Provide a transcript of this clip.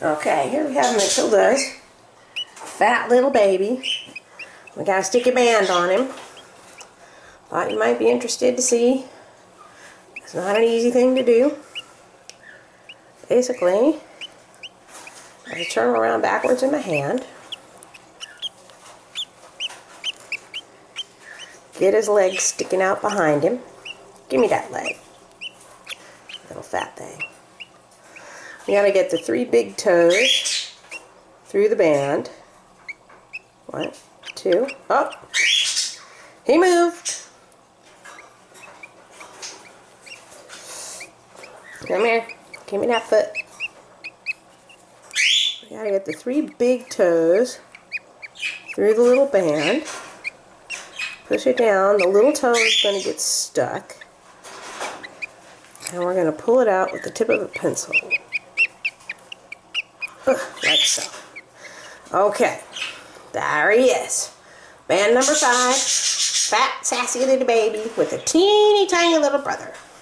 Okay, here we have Matilda's fat little baby. We got a sticky band on him. Thought you might be interested to see. It's not an easy thing to do. Basically, I have to turn him around backwards in my hand. Get his legs sticking out behind him. Give me that leg. Little fat thing. You gotta get the 3 big toes through the band. 1, 2, oh! He moved! Come here. Give me that foot. You gotta get the 3 big toes through the little band. Push it down. The little toe is going to get stuck. And we're going to pull it out with the tip of a pencil. Like so. Okay. There he is. Band number 5. Fat, sassy little baby with a teeny tiny little brother.